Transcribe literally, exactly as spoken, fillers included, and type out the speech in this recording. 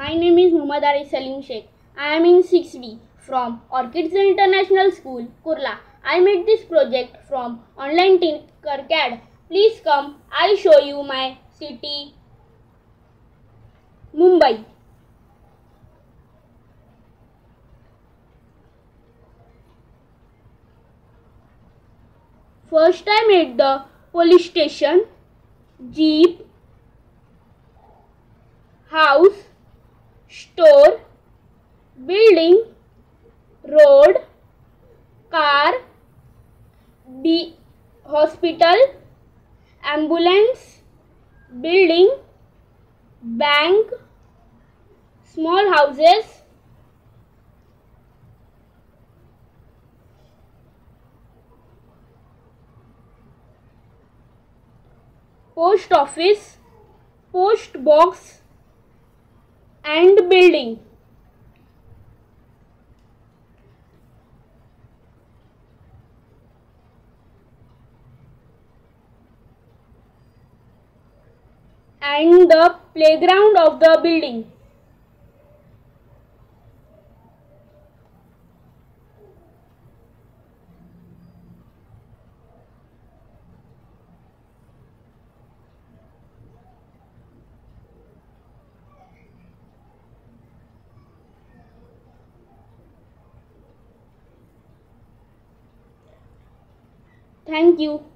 My name is Muhammad Arif Salim Sheikh. I am in six B from Orchids International School, Kurla. I made this project from online Tinkercad. Please come, I show you my city, Mumbai. First I made the police station, jeep, house, store, building, road, car, B hospital, ambulance, building, bank, small houses, post office, post box and building. And the playground of the building. Thank you.